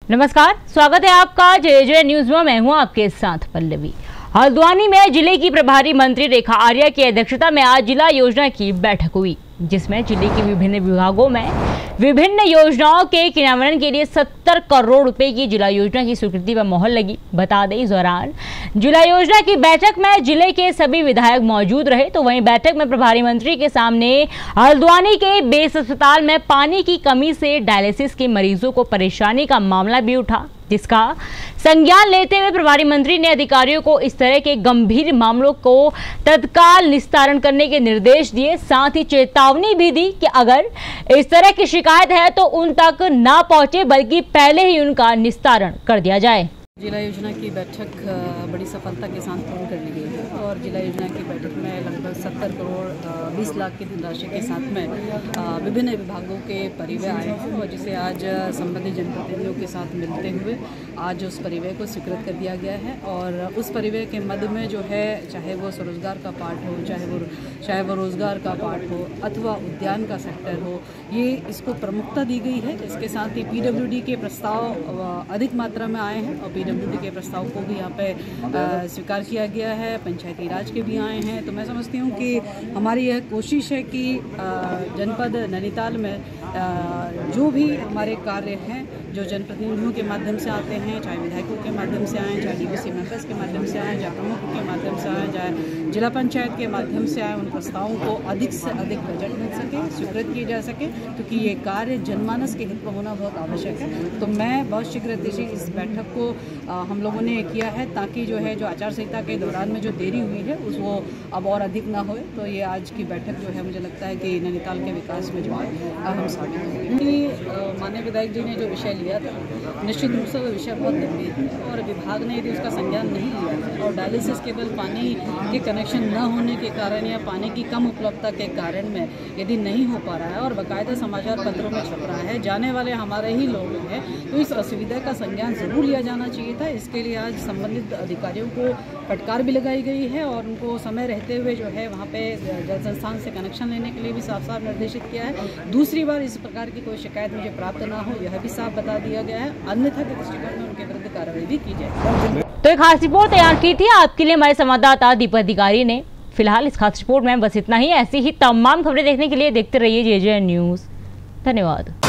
नमस्कार, स्वागत है आपका जे न्यूज में। मैं हूं आपके साथ पल्लवी। हल्द्वानी में जिले की प्रभारी मंत्री रेखा आर्या की अध्यक्षता में आज जिला योजना की बैठक हुई, जिसमें जिले के विभिन्न विभागों में विभिन्न योजनाओं के क्रियान्वयन के लिए 70 करोड़ रुपए की जिला योजना की स्वीकृति व मोहर लगी। बता दें, इस दौरान जिला योजना की बैठक में जिले के सभी विधायक मौजूद रहे। तो वहीं बैठक में प्रभारी मंत्री के सामने हल्द्वानी के बेस अस्पताल में पानी की कमी से डायलिसिस के मरीजों को परेशानी का मामला भी उठा, जिसका संज्ञान लेते हुए प्रभारी मंत्री ने अधिकारियों को इस तरह के गंभीर मामलों को तत्काल निस्तारण करने के निर्देश दिए। साथ ही चेतावनी भी दी कि अगर इस तरह की शिकायत है तो उन तक ना पहुंचे, बल्कि पहले ही उनका निस्तारण कर दिया जाए। जिला योजना की बैठक बड़ी सफलता के साथ पूर्ण कर ली गई है और जिला योजना की बैठक में लगभग 70 करोड़ 20 लाख की धनराशि के साथ में विभिन्न विभागों के परिव्यय आए हैं और जिसे आज संबंधित जनप्रतिनिधियों के साथ मिलते हुए आज उस परिव्यय को स्वीकृत कर दिया गया है। और उस परिव्यय के मध्य में जो है, चाहे वो स्वरोजगार का पार्ट हो, चाहे वो रोजगार का पार्ट हो अथवा उद्यान का सेक्टर हो, ये इसको प्रमुखता दी गई है। इसके साथ ही PWD के प्रस्ताव अधिक मात्रा में आए हैं और PWD के प्रस्ताव को भी यहाँ पे स्वीकार किया गया है। पंचायती राज के भी आए हैं। तो मैं समझती हूँ कि हमारी यह कोशिश है कि जनपद नैनीताल में जो भी हमारे कार्य हैं, जो जनप्रतिनिधियों के माध्यम से आते हैं, चाहे विधायकों के माध्यम से आए, चाहे DVC मेंबर्स के माध्यम से आए, चाहे प्रमुखों के माध्यम से आए, चाहे जिला पंचायत के माध्यम से आए, उन प्रस्तावों को अधिक से अधिक बजट मिल सके, स्वीकृत किए जा सके, क्योंकि ये कार्य जनमानस के हित में होना बहुत आवश्यक है। तो मैं बहुत शीघ्र इस बैठक को हम लोगों ने किया है ताकि जो है, जो आचार संहिता के दौरान में जो देरी हुई है उस वो अब और अधिक ना होए। तो ये आज की बैठक जो है, मुझे लगता है कि नैनीताल के विकास में जो है अहम साबित होगी। माननीय विधायक जी ने जो विषय लिया था, निश्चित रूप से वो विषय बहुत गंभीर है और विभाग ने यदि उसका संज्ञान नहीं लिया है और डायलिसिस केवल पानी के कनेक्शन न होने के कारण या पानी की कम उपलब्धता के कारण में यदि नहीं हो पा रहा है और बाकायदा समाचार पत्रों में छप रहा है, जाने वाले हमारे ही लोग हैं, तो इस असुविधा का संज्ञान जरूर लिया जाना चाहिए था। इसके लिए आज संबंधित अधिकारियों को फटकार भी लगाई गई है और उनको समय रहते हुए जो है वहाँ पे जल संस्थान से कनेक्शन लेने के लिए भी साफ साफ निर्देशित किया है। दूसरी बार इस प्रकार की कोई शिकायत मुझे प्राप्त ना हो, यह भी साफ बता दिया गया है। अन्यथा के दृष्टिकोण में उनके विरुद्ध कार्रवाई भी की जाए। तो एक खास रिपोर्ट तैयार की थी आपके लिए हमारे संवाददाता दीपक अधिकारी ने। फिलहाल इस खास रिपोर्ट में बस इतना ही। ऐसी ही तमाम खबरें देखने के लिए देखते रहिए जे न्यूज। धन्यवाद।